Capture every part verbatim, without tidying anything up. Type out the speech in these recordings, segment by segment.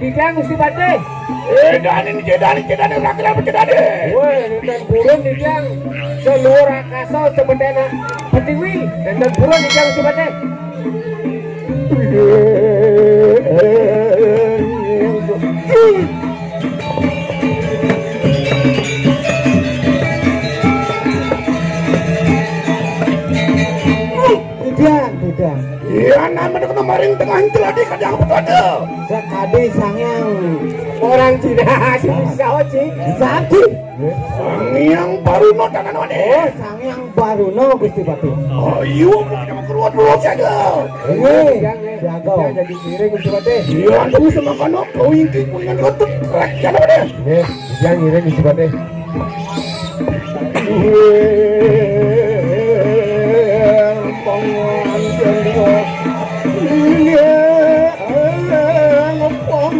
dijang Gusti Pate. Edan ini jedan ini jedan ini rakyat apa jedan ini? Woi, dan burung dijang seluruh rakasa sebetena petiwi dan burung dijang Gusti Pate. Tidak, tidak. Iya, namanya kena maring tengah jeladi kadang apa ada? Sekadi sangyang Orang Cina si Saoci. Sakti. Sangyang baru no tangan Oh, wane. sangyang baru no Gusti Pati. Oh iya, kita mau keluar dulu saja. Ini Dijang jago. jadi piring Gusti Pate. Iya, anda bisa makan no, kau ingin punya rotut rakyat apa deh? Nggih, dijang piring Gusti Pate. Pangan jendro, iya, ngopong.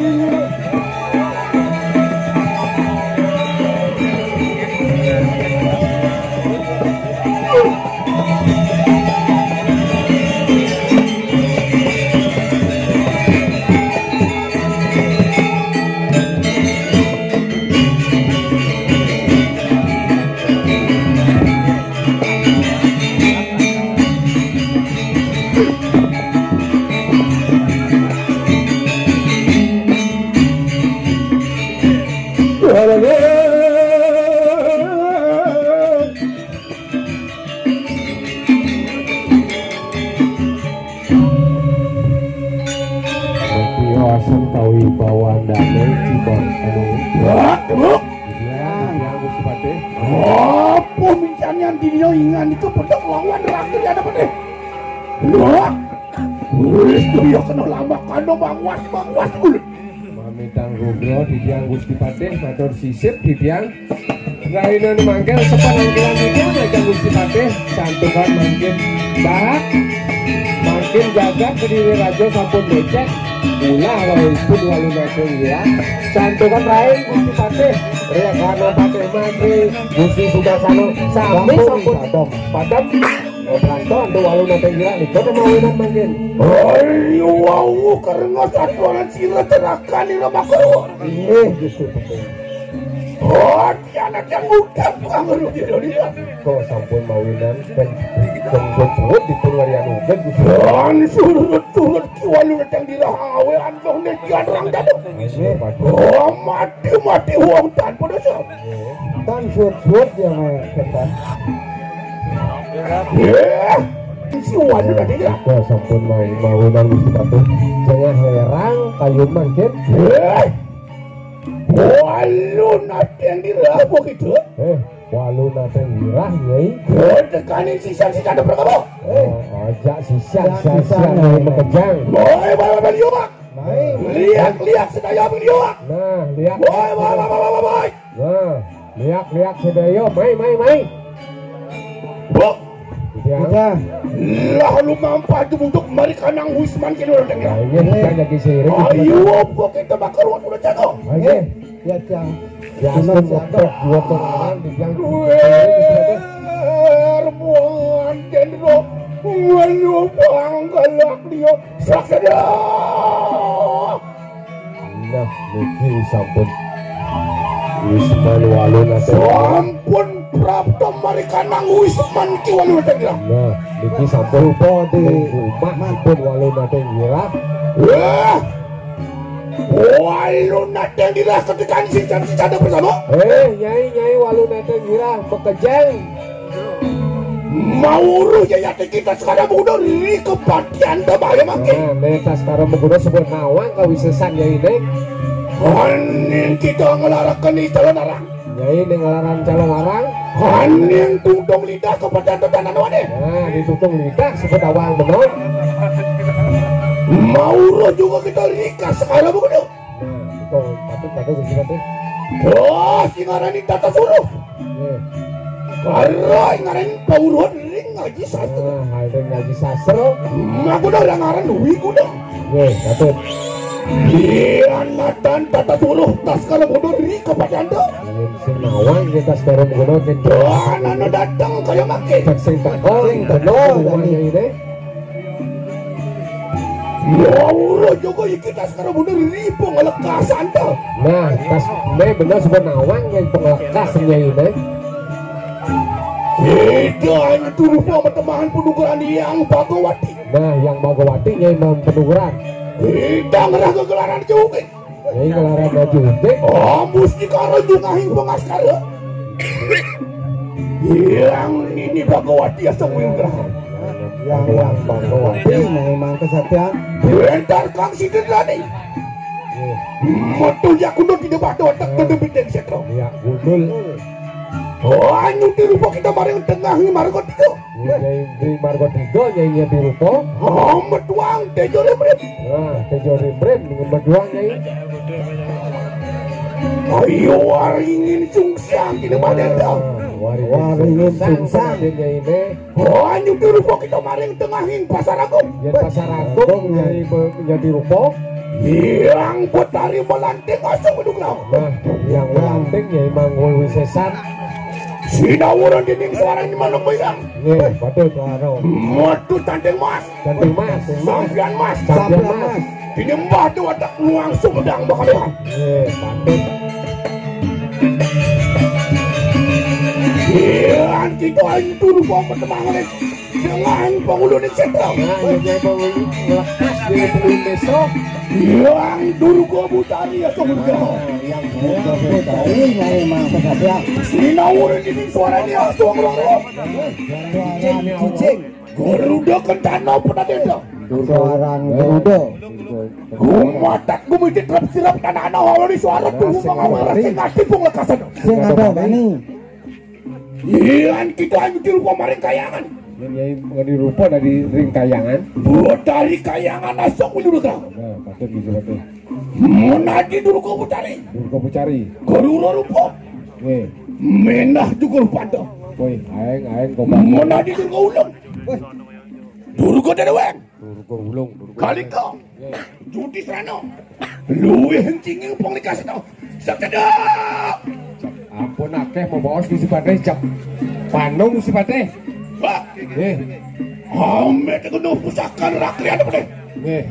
Asam tawi bawaan damai cibon anu Wah, duduk. ya yang Gusti Pate. Apa misalnya dia ingat itu pedang lawan rakyat ada apa deh? Wah, itu ya kena lama kano bangwas bangwas kulit. Mamitang rubro di tiang Gusti Pate matur sisip di tiang Rainan mangkel sepan angkilan di tiang Rajang Gusti Pate santukan mangkin bahak makin jaga kediri raja sampun becek ulah walaupun walu nakeng ya santukan rain Gusti Pate ria kano pate mati Gusti Sudarsana sami sampun padam Prasto antu walu nakeng ya ikut mawinan mangkin. Ayo wow karena satu orang sila terakan di rumah kau. Ini Gusti Pati. Oh, anak yang muda tukang ngeruh di Indonesia. Kok sampun mawinan kan sempet di Purwarian uga Gusti. Dan surut-surut kiwalu datang di rahawe antong nekian orang dadu. Ini Pate. Oh, mati-mati uang tanpa dosa. Tan suut-suut dia main ketan. Ya, si walu tadi ya. Kok sampun mau mawinan Gusti Pate. Jangan herang kayu mangkin. Eh, walu nanti yang dirabu gitu. Eh, walu nate ngirah nyai. Oh, tekanin sisa-sisa ada berapa? Eh, ajak sisa Sisa, sisa sisa, nyai nyai. mekejang. Boy, boy, boy, boy, Baik. lihat, lihat sedaya beliau. Nah, lihat. Boy, boy, boy, boy, boy, boy. Nah, lihat lihat sedayo, mai mai mai. Boy, Yang Kita lah lu mampu untuk mereka nang Wisman kini orang dengar. lainnya kita jadi seiring. Ayo, gua kita bakar waktu udah jatuh. Oke. ya jang. Ya, Cuma astun jago. ngepek dua orang di yang Rebuan jendro, walu bang galak dia, serak saja. Nah, niki sampun. Wisman walu nate. Sampun prapta mereka nang Wisman ki walu udah dengar. Nah, niki sampun Rupa di rumah maupun walu nate ngirah. Wah, walu nate dirah ketika si si ada bersama. Eh, nyai nyai walu nate ngirah bekejang. Mau ya kita sekarang udah di kepatian dah bahaya makin. Nah, neta sekarang menggunakan sebuah nawang kawisesan nyai nek. Anin kita ngelarakan di calon orang. Nyai nengalaran calon larang. Anin tungtong lidah kepada tetanan wane. Nah, ditutung lidah sebut awang benar. Mau juga kita likas sekarang begitu. Nah, itu patut-patut Gusti Pate. Oh, si ngarani tata suruh. Nih. Karena ngarani pauruan ring ngaji satu. Nah, hal itu ngaji sastra. Aku udah orang ngaran duwi kuda. Nih, patut. Hianatan tata suruh tas kalau bodoh ri kepada anda. Ingin sing nawang kita sekarang menggunakan Dan anda datang kayak make. cek sing tekong, tekong, nyai nek. Ya Allah juga ya kita sekarang bener ribu ngelekasan tuh. Nah, pas me bener sebenarnya nawang yang pengelakasnya ini. Kita hanya turun sama temahan penugaran yang Bagawati. Nah, yang Bagawati yang penugaran. Kita ngerah kegelaran juga. Ini gelaran baju deh. Oh, mesti karo jungahing pengaskara. Yang ini Bagawati asal mengerah. Yang yang Bagawati memang kesatian. Bentar Kang Sidrani. Metu ya kudu tidak batu otak terdebit dari setro. Ya, gundul. Oh, anu dirupa kita bareng tengahi Margo Tiga. Nyai di Margo Tiga, nyai di rupo. Oh, metuang tejo rebret. Nah, tejo rimbren dengan berduang nyai. Ayo waringin sungsang kita madenda. Waringin sungsang nyai ini. Oh, anu dirupa kita bareng tengahin Pasar Agung. Yang Pasar Agung nyai menjadi rupo. Yang potari melanting asal beduglau. Nah, yang lanting nyai Manggul Wisesan. Sinawuran dinding suaranya manuk bayang. Nih, patut. Metu tanding mas. Cantik mas. Sampian mas. Sampian mas. Ini mbah tu watak nuang sumedang bakalian. Nih, patut. Yang kita itu rupa pertemangan dengan pengulun di sentral. Nah, yang nyai Manggul melekas di pelun besok. Yang dulu gua butari ya semuanya. Yang Putari memang kesatian. Sinawuran dinding suaranya asal ngerong. Kucing Garuda Kencana pernah denda. suaran Garuda. Gumatak gumiti trap sirap tanah hawa di suara tuh mengawal rasa ngasih pun lekasan. Sing ada bani. Yang kita hanya di rumah maring kayangan. yang nyai mengenai rupa dari ring kayangan. Buat dari kayangan asok dulu kau. Nah, patut bisa patut. Menadi dulu kau butari. Dulu kau mencari. Garuda rupa. Nih, Menah juga rupa dah. boy, aeng aeng kau bangun. Menadi dulu kau ulang. Dulu kau dedeweng. Dulu kau ulung. Dulu kau. Kali kau. Judi serana. Luwe hencingin penglikas itu. Sekedap. Ampun akeh mau bawa si Pateh jam. Panung si Pateh. Pak. Nih, Ame itu kena pusakan rakyat apa deh? nih.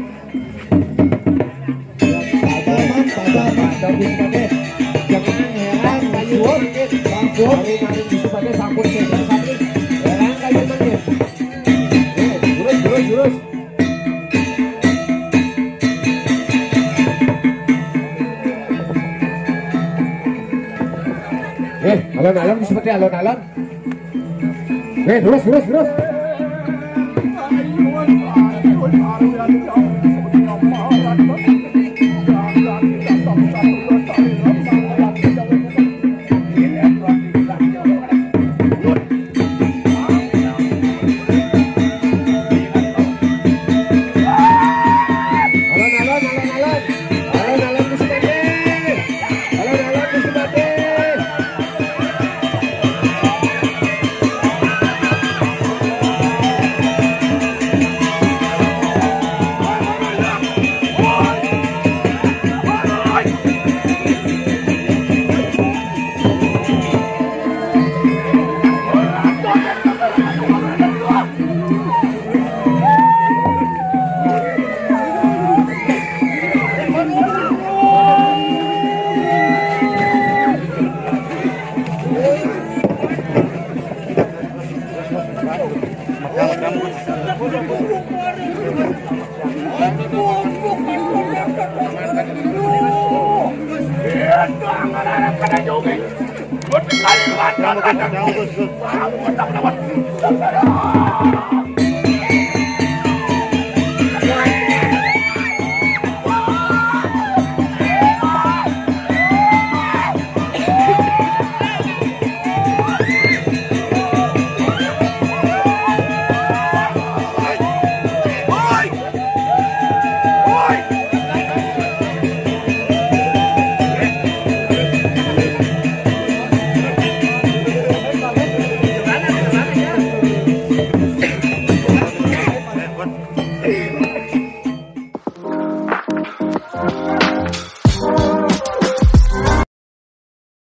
Padaman padaman. Ada si Pateh. Jangan heran kayu mangkit. Langsung. Mari-mari si Pateh sambut saya sakit. Heran kayu mangkit. Nih, jurus jurus jurus. Eh, alon-alon seperti alon-alon. Eh, terus, terus, terus. Alon-alon, alon-alon. Alon-alon Gusti Pateh. Alon-alon Gusti Pateh. Jangan